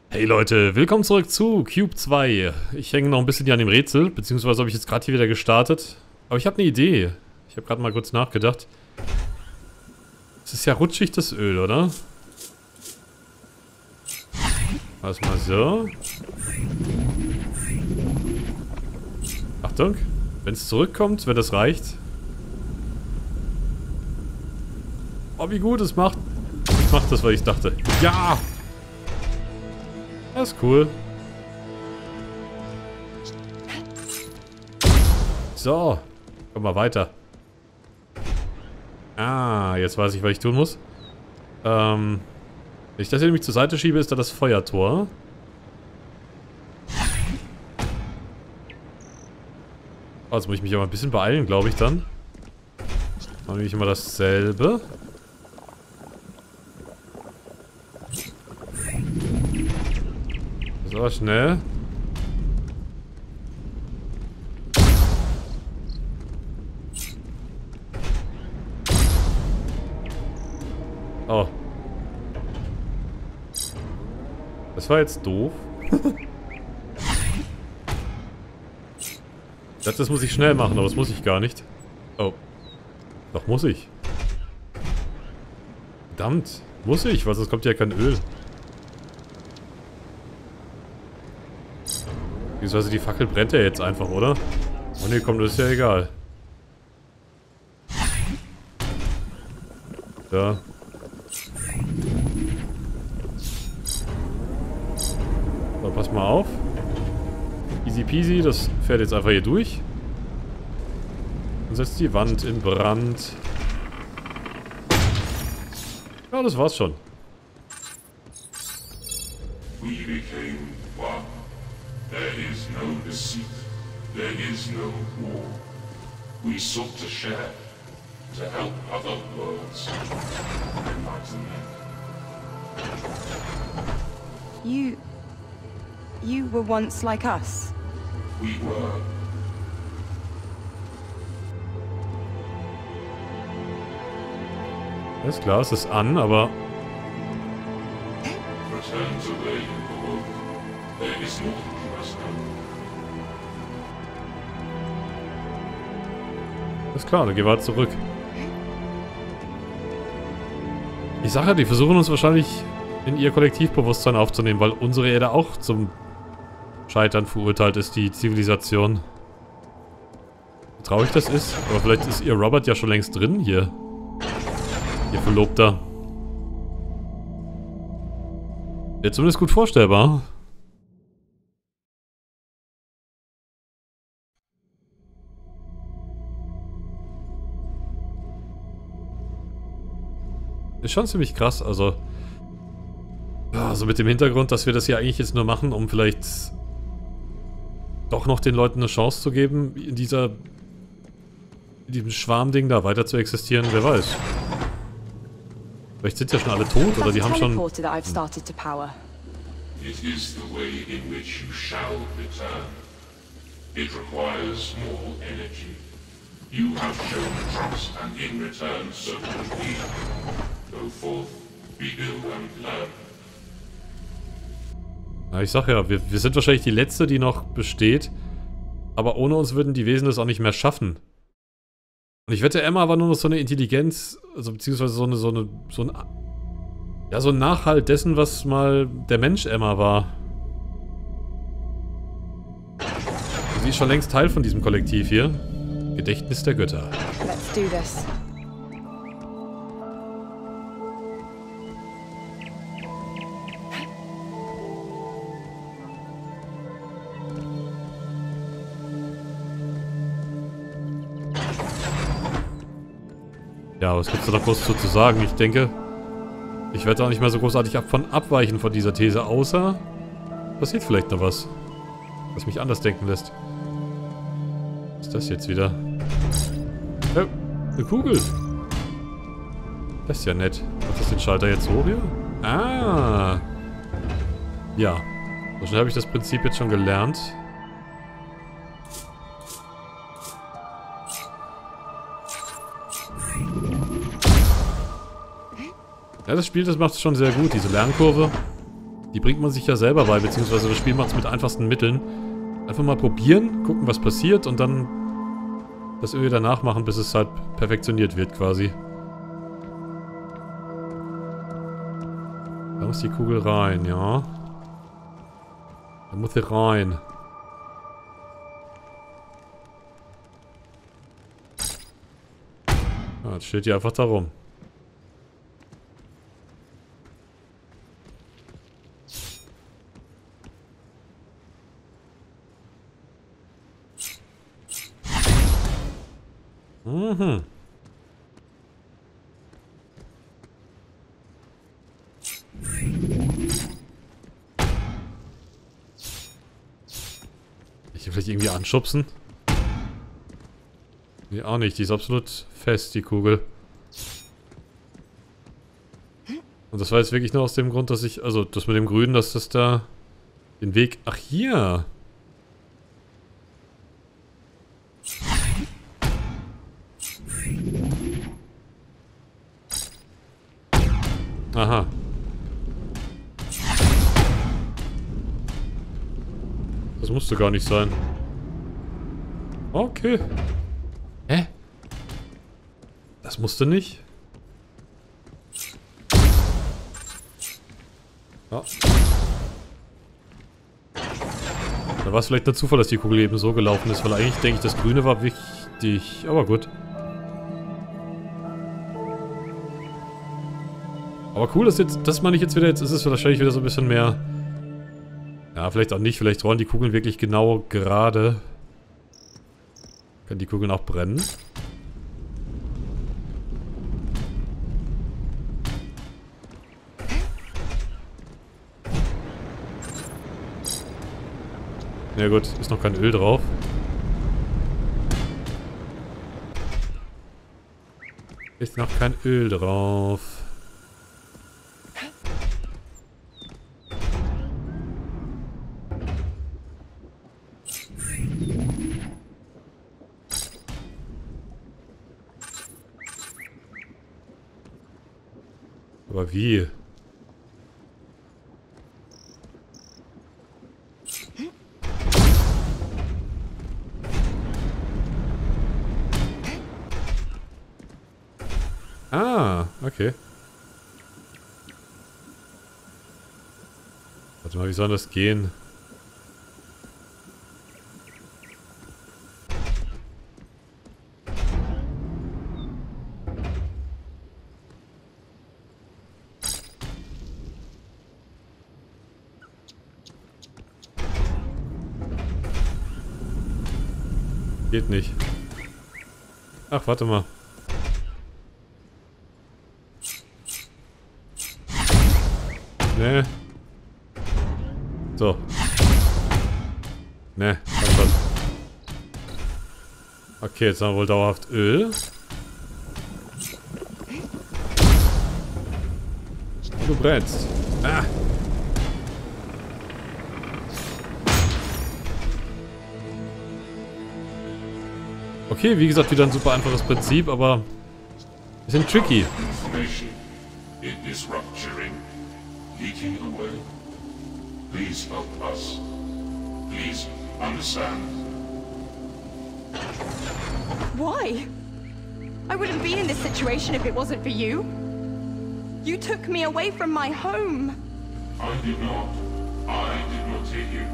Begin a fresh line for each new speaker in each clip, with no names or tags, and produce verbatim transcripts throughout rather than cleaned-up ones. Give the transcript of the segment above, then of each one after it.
Hey Leute, willkommen zurück zu Cube zwei. Ich hänge noch ein bisschen hier an dem Rätsel, beziehungsweise habe ich jetzt gerade hier wieder gestartet. Aber ich habe eine Idee. Ich habe gerade mal kurz nachgedacht. Es ist ja rutschig, das Öl, oder? Also mal so. Achtung, wenn es zurückkommt, wenn das reicht. Oh, wie gut es macht. Es macht das, was ich dachte. Ja! Das ist cool. So. Komm mal weiter. Ah, jetzt weiß ich, was ich tun muss. Ähm. Wenn ich das hier nämlich zur Seite schiebe, ist da das Feuertor. Oh, jetzt muss ich mich aber ein bisschen beeilen, glaube ich dann. Dann nehme ich immer dasselbe. So, schnell. Oh. Das war jetzt doof. Ich dachte, das muss ich schnell machen, aber das muss ich gar nicht. Oh. Doch, muss ich. Verdammt. Muss ich, weil sonst kommt ja kein Öl. Beziehungsweise die Fackel brennt ja jetzt einfach, oder? Oh ne, komm, das ist ja egal. Ja. So, pass mal auf. Easy peasy, das fährt jetzt einfach hier durch. Und setzt die Wand in Brand. Ja, das war's schon.
We became one. There is no deceit. There is no war. We sought to share, to help other worlds, enlighten them.
You... You were once like us.
We were.
Alles klar, es ist an, aber...
Return to where you belong. There is more you must know.
Ist klar, dann gehen wir halt zurück. Ich sage ja, die versuchen uns wahrscheinlich in ihr Kollektivbewusstsein aufzunehmen, weil unsere Erde auch zum Scheitern verurteilt ist, die Zivilisation. Wie traurig das ist, aber vielleicht ist ihr Robert ja schon längst drin hier. Ihr Verlobter. Wäre zumindest gut vorstellbar. Ist schon ziemlich krass, also... Also mit dem Hintergrund, dass wir das hier eigentlich jetzt nur machen, um vielleicht... doch noch den Leuten eine Chance zu geben, in dieser... in diesem Schwarmding da weiter zu existieren, wer weiß. Vielleicht sind ja schon alle tot, oder die haben schon...
That I've started to power.
It is the way in which you shall return. It requires more energy. You have shown trust, and in return so will we. Go forth, rebuild and learn.
Ja, ich sag ja, wir, wir sind wahrscheinlich die Letzte, die noch besteht. Aber ohne uns würden die Wesen das auch nicht mehr schaffen. Und ich wette, Emma war nur noch so eine Intelligenz, also beziehungsweise so eine, so eine, so ein, ja, so ein Nachhalt dessen, was mal der Mensch Emma war. Und sie ist schon längst Teil von diesem Kollektiv hier. Gedächtnis der Götter.
Let's do this.
Ja, was gibt's da noch groß zu, zu sagen? Ich denke, ich werde auch nicht mehr so großartig ab von abweichen von dieser These, außer passiert vielleicht noch was, was mich anders denken lässt. Was ist das jetzt wieder? Oh, eine Kugel. Das ist ja nett. Macht das den Schalter jetzt hoch hier? Ah. Ja. So schnell habe ich das Prinzip jetzt schon gelernt. Ja, das Spiel, das macht es schon sehr gut, diese Lernkurve. Die bringt man sich ja selber bei, beziehungsweise das Spiel macht es mit einfachsten Mitteln. Einfach mal probieren, gucken, was passiert und dann das Öl danach machen, bis es halt perfektioniert wird quasi. Da muss die Kugel rein, ja. Da muss sie rein. Ah, jetzt steht die einfach da rum. Mhm. Ich will vielleicht irgendwie anschubsen? Nee, auch nicht. Die ist absolut fest, die Kugel. Und das war jetzt wirklich nur aus dem Grund, dass ich... Also, das mit dem Grünen, dass das da... Den Weg... Ach, hier! Aha. Das musste gar nicht sein. Okay. Hä? Das musste nicht? Ja. Da war es vielleicht ein Zufall, dass die Kugel eben so gelaufen ist, weil eigentlich denke ich, das Grüne war wichtig. Aber gut. Aber cool, dass jetzt, das meine ich jetzt wieder, jetzt ist es wahrscheinlich wieder so ein bisschen mehr... Ja, vielleicht auch nicht, vielleicht rollen die Kugeln wirklich genau gerade. Können die Kugeln auch brennen? Ja gut, ist noch kein Öl drauf. Ist noch kein Öl drauf. Aber wie? Ah, okay. Warte mal, wie soll das gehen? Geht nicht. Ach, warte mal. Nee. So. Nee, komm schon. Okay, jetzt haben wir wohl dauerhaft Öl. Du brennst. Ah. Okay, wie gesagt, wieder ein super einfaches Prinzip, aber ein bisschen tricky.
It is rupturing, leaking away. Please help us. Please understand.
Why? I wouldn't be in this situation if it wasn't for you. You took me away from my home.
I did not. I did not take you.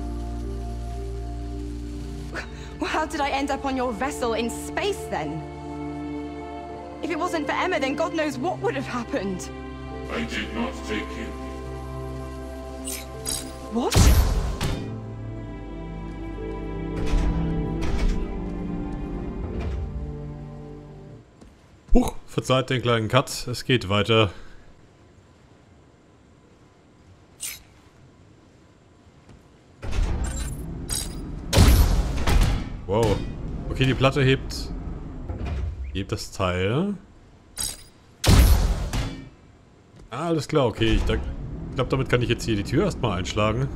Well, how did I end up on your vessel in space then? If it wasn't for Emma, then God knows what would have happened.
I did not take you.
What?
Huch, verzeiht den kleinen Cut, es geht weiter. Wow. Okay, die Platte hebt... hebt das Teil. Ah, alles klar, okay. Ich, ich glaube, damit kann ich jetzt hier die Tür erstmal einschlagen.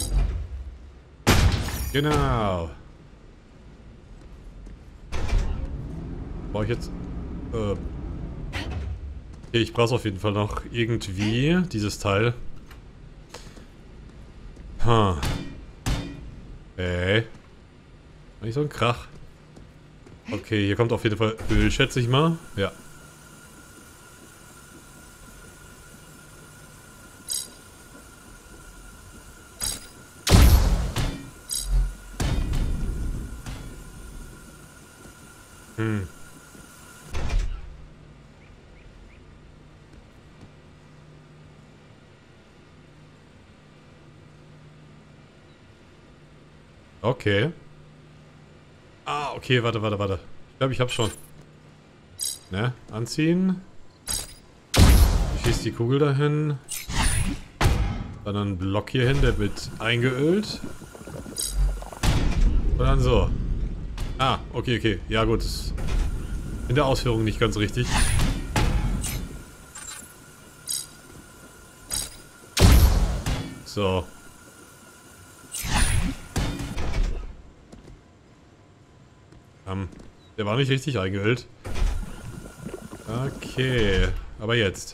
Genau. Brauche ich jetzt... Äh... Okay, ich brauche es auf jeden Fall noch irgendwie, dieses Teil. Hm. Ey. Nicht so ein Krach. Okay, hier kommt auf jeden Fall Öl, schätze ich mal. Ja. Hm. Okay. Ah, okay, warte, warte, warte. Ich glaube, ich hab's schon. Ne, anziehen. Ich schieße die Kugel dahin. Dann einen Block hier hin, der wird eingeölt. Und dann so. Ah, okay, okay. Ja gut, ist in der Ausführung nicht ganz richtig. So. Um, der war nicht richtig eingeölt. Okay, aber jetzt.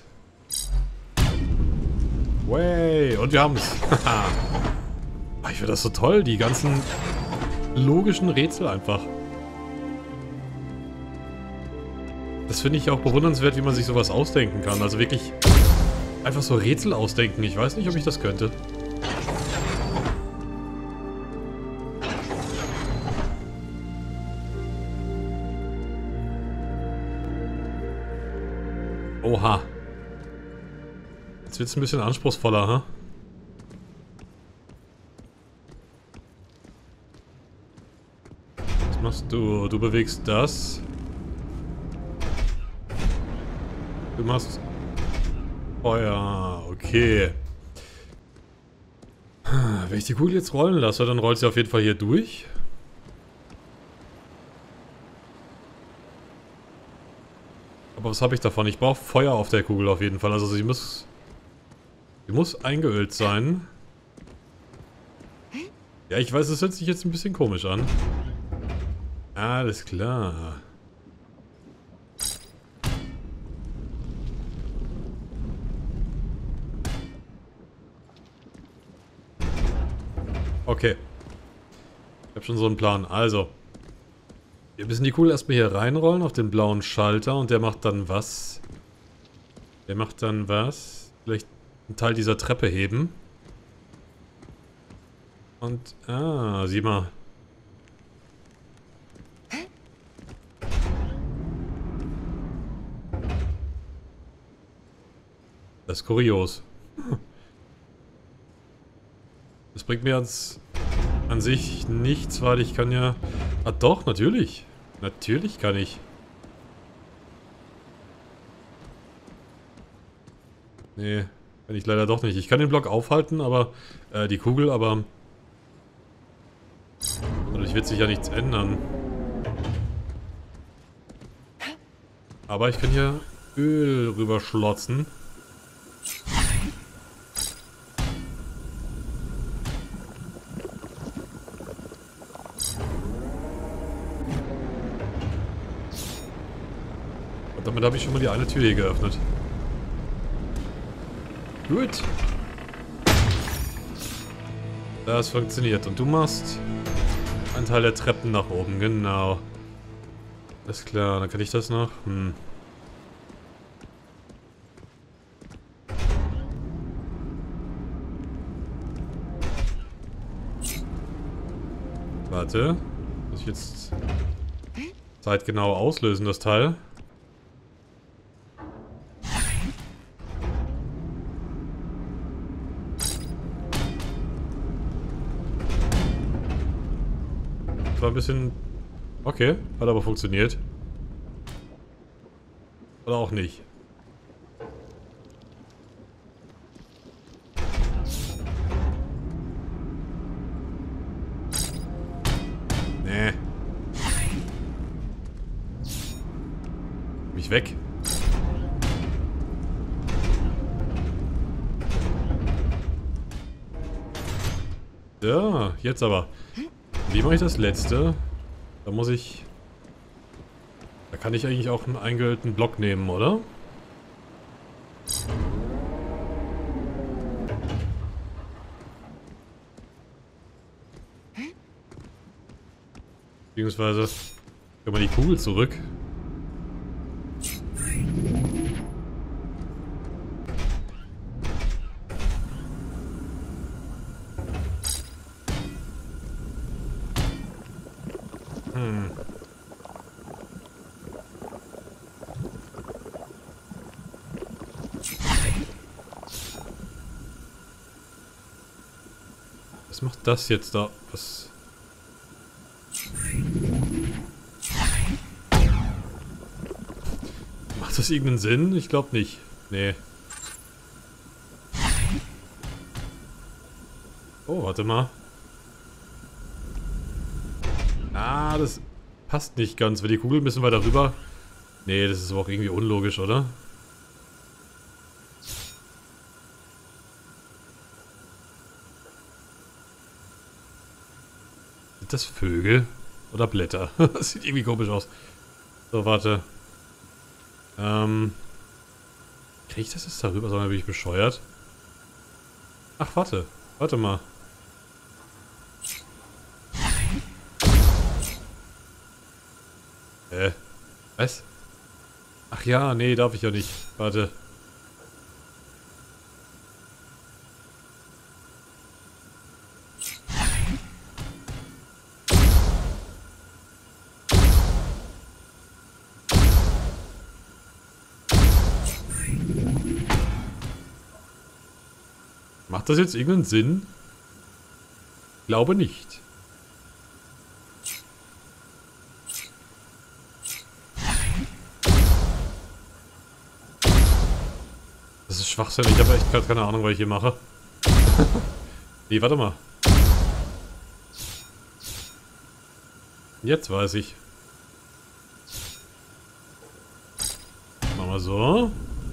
Way, und wir haben es. Ich finde das so toll, die ganzen logischen Rätsel einfach. Das finde ich auch bewundernswert, wie man sich sowas ausdenken kann. Also wirklich einfach so Rätsel ausdenken. Ich weiß nicht, ob ich das könnte. Oha. Jetzt wird es ein bisschen anspruchsvoller, ha? Was machst du? Du bewegst das. Du machst Feuer. Okay. Wenn ich die Kugel jetzt rollen lasse, dann rollt sie auf jeden Fall hier durch. Aber was habe ich davon? Ich brauche Feuer auf der Kugel auf jeden Fall. Also sie muss... Sie muss eingeölt sein. Ja, ich weiß, es hört sich jetzt ein bisschen komisch an. Alles klar. Okay. Ich habe schon so einen Plan. Also. Wir müssen die Kugel erstmal hier reinrollen auf den blauen Schalter und der macht dann was? Der macht dann was? Vielleicht einen Teil dieser Treppe heben. Und, ah, sieh mal. Das ist kurios. Das bringt mir ans, an sich nichts, weil ich kann ja... Ah doch, natürlich. Natürlich kann ich. Nee, kann ich leider doch nicht. Ich kann den Block aufhalten, aber... Äh, die Kugel, aber... Dadurch wird sich ja nichts ändern. Aber ich kann hier Öl rüberschlotzen. Damit habe ich schon mal die eine Tür hier geöffnet. Gut. Das funktioniert. Und du machst einen Teil der Treppen nach oben. Genau. Alles klar. Dann kann ich das noch. Hm. Warte. Muss ich jetzt zeitgenau auslösen, das Teil? War ein bisschen... Okay, hat aber funktioniert. Oder auch nicht. Nee. Mich weg. Ja, jetzt aber. Wie mache ich das letzte? Da muss ich... Da kann ich eigentlich auch einen eingeölten Block nehmen, oder? Beziehungsweise können wir die Kugel zurück. Hm. Was macht das jetzt da? Was? Macht das irgendeinen Sinn? Ich glaube nicht. Nee. Oh, warte mal. Ah, das passt nicht ganz. Wenn die Kugel ein bisschen weiter rüber... Nee, das ist aber auch irgendwie unlogisch, oder? Sind das Vögel? Oder Blätter? Das sieht irgendwie komisch aus. So, warte. Ähm... Krieg ich das jetzt darüber? Sondern bin ich bescheuert? Ach, warte. Warte mal. Äh, was? Ach ja, nee, darf ich ja nicht. Warte. Macht das jetzt irgendeinen Sinn? Glaube nicht. Das ist Schwachsinn. Ich habe echt gerade keine Ahnung, was ich hier mache. Nee, warte mal. Jetzt weiß ich. Machen wir so.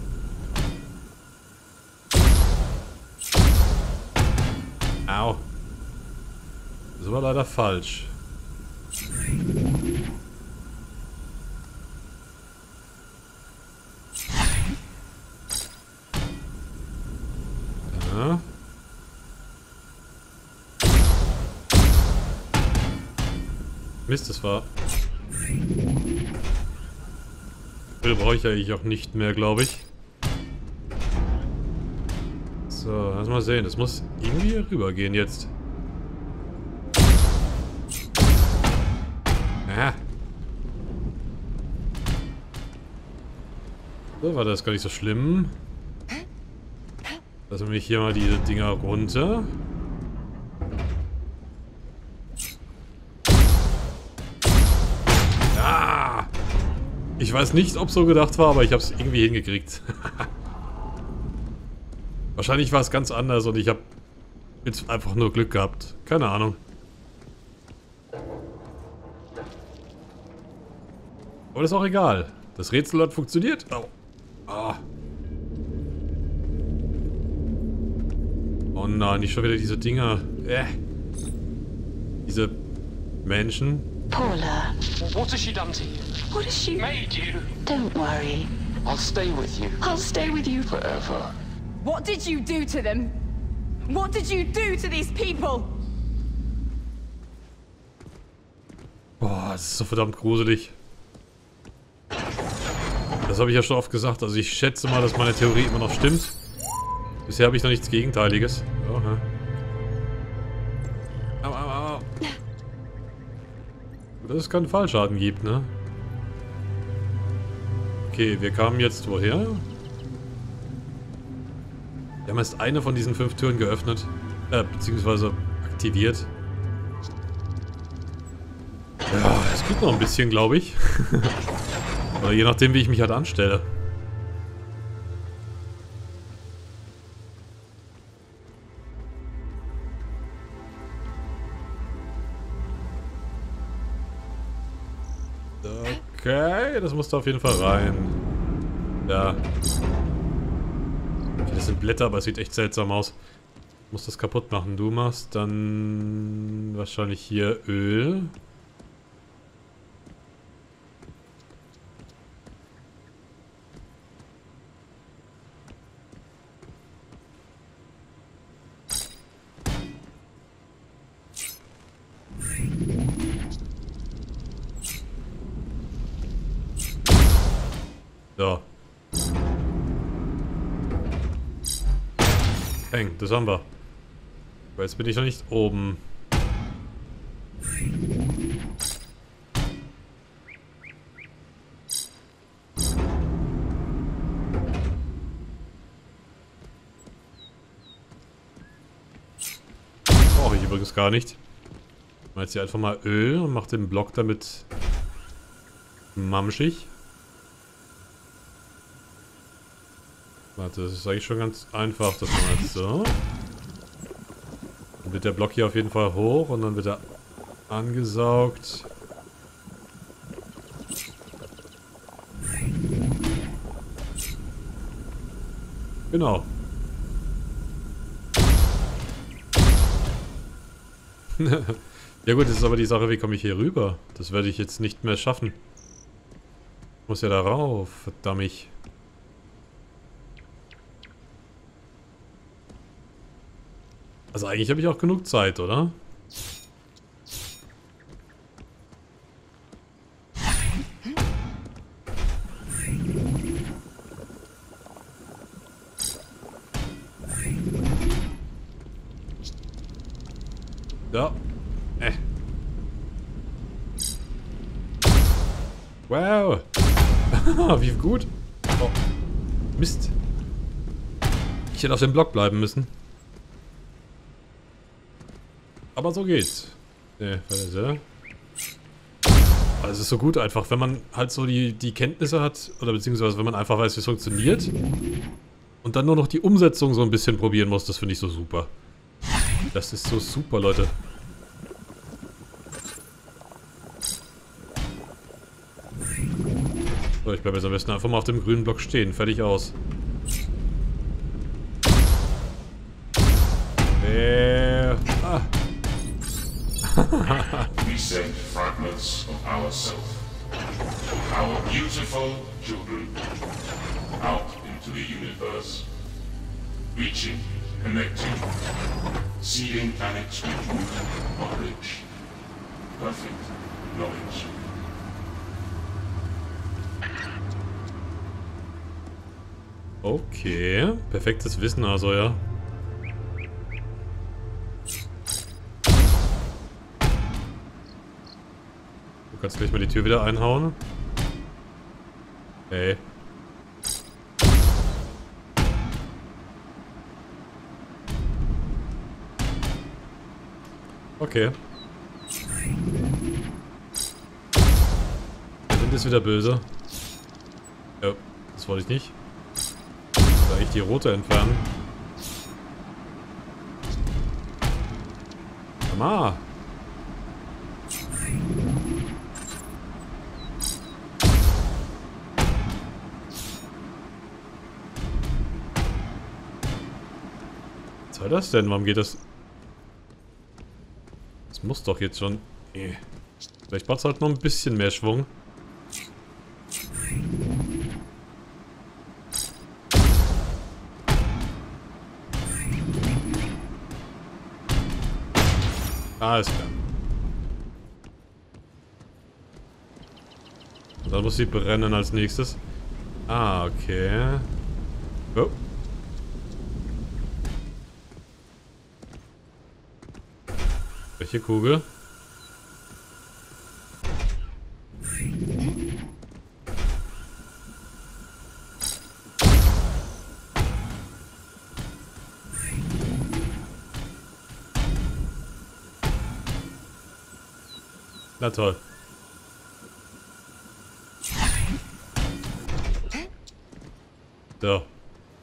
Au. Das war leider falsch. Ja. Mist, das war... Öl brauche ich eigentlich auch nicht mehr, glaube ich. So, lass mal sehen. Das muss irgendwie hier rüber gehen jetzt. Ja. So, war das gar nicht so schlimm. Lassen wir hier mal diese Dinger runter. Ah! Ich weiß nicht, ob es so gedacht war, aber ich habe es irgendwie hingekriegt. Wahrscheinlich war es ganz anders und ich habe jetzt einfach nur Glück gehabt. Keine Ahnung. Aber das ist auch egal. Das Rätsel hat funktioniert. Oh. Ah. Oh nein, nicht schon wieder diese Dinger. Äh. Diese Menschen.
Paula.
What has she done to you?
What has she...
Made you?
Don't worry.
I'll stay with you.
I'll stay with you.
Forever.
What did you do to them? What did you do to these people?
Boah, das ist so verdammt gruselig. Das habe ich ja schon oft gesagt. Also ich schätze mal, dass meine Theorie immer noch stimmt. Bisher habe ich noch nichts Gegenteiliges. Oh, ne? Au, au, au. Dass es keinen Fallschaden gibt, ne? Okay, wir kamen jetzt woher? Wir haben erst eine von diesen fünf Türen geöffnet. Äh, beziehungsweise aktiviert. Ja, es geht noch ein bisschen, glaube ich. Oder je nachdem, wie ich mich halt anstelle. Okay, das muss da auf jeden Fall rein. Ja. Okay, das sind Blätter, aber es sieht echt seltsam aus. Ich muss das kaputt machen. Du machst dann wahrscheinlich hier Öl. So. Peng, das haben wir. Aber jetzt bin ich noch nicht oben. Brauche ich übrigens gar nicht. Ich mache jetzt hier einfach mal Öl und mache den Block damit mamschig. Warte, das ist eigentlich schon ganz einfach, das man jetzt so. Dann wird der Block hier auf jeden Fall hoch und dann wird er angesaugt. Genau. Ja gut, das ist aber die Sache, wie komme ich hier rüber? Das werde ich jetzt nicht mehr schaffen. Ich muss ja da rauf, verdammt. Also eigentlich habe ich auch genug Zeit, oder? Ja. Äh. Wow. Wie gut. Oh. Mist. Ich hätte auf dem Block bleiben müssen. Aber so geht's. Nee, warte. Also es ist so gut einfach, wenn man halt so die, die Kenntnisse hat, oder beziehungsweise wenn man einfach weiß, wie es funktioniert und dann nur noch die Umsetzung so ein bisschen probieren muss, das finde ich so super. Das ist so super, Leute. So, ich bleibe jetzt am besten einfach mal auf dem grünen Block stehen. Fertig aus. Äh, ah.
We send fragments of ourselves, our beautiful children, out into the universe, reaching, connecting, seeding planets with root knowledge, perfect knowledge.
Okay, perfektes Wissen also, ja. Du kannst gleich mal die Tür wieder einhauen. Hey. Okay. Der Wind ist wieder böse. Ja, das wollte ich nicht. Da ich die rote entfernen. Mama. Was soll das denn? Warum geht das? Das muss doch jetzt schon. Vielleicht braucht es halt noch ein bisschen mehr Schwung. Alles klar. Dann muss sie brennen als nächstes. Ah, okay. Oh. Welche Kugel? Na toll. So.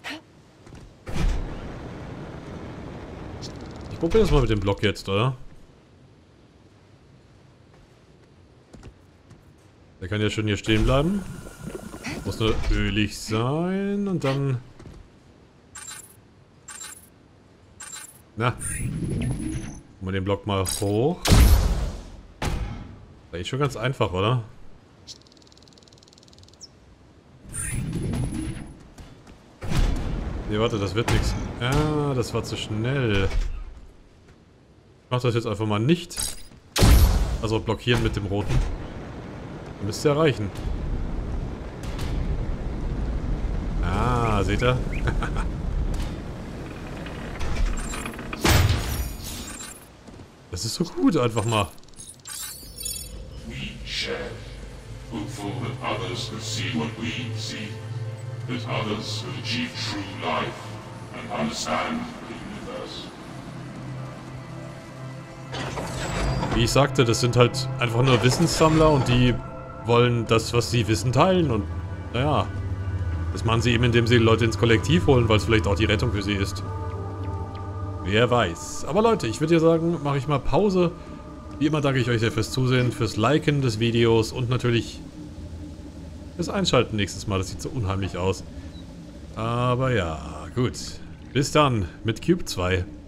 Ich probiere das mal mit dem Block jetzt, oder? Der kann ja schon hier stehen bleiben. Muss nur ölig sein und dann... Na. Machen wir den Block mal hoch. Ist eigentlich schon ganz einfach, oder? Ne, warte, das wird nichts. Ja, das war zu schnell. Ich mach das jetzt einfach mal nicht. Also blockieren mit dem roten. Müsste ja reichen. Ah, seht ihr? Das ist so gut, einfach mal.
We shared, hopeful that others could see what we see, that others could achieve true life and understand the universe.
Wie ich sagte, das sind halt einfach nur Wissenssammler und die wollen das, was sie wissen, teilen. Und naja, das machen sie eben, indem sie Leute ins Kollektiv holen, weil es vielleicht auch die Rettung für sie ist. Wer weiß. Aber Leute, ich würde ja sagen, mache ich mal Pause. Wie immer danke ich euch sehr fürs Zusehen, fürs Liken des Videos und natürlich fürs Einschalten nächstes Mal. Das sieht so unheimlich aus. Aber ja, gut. Bis dann mit Cube zwei.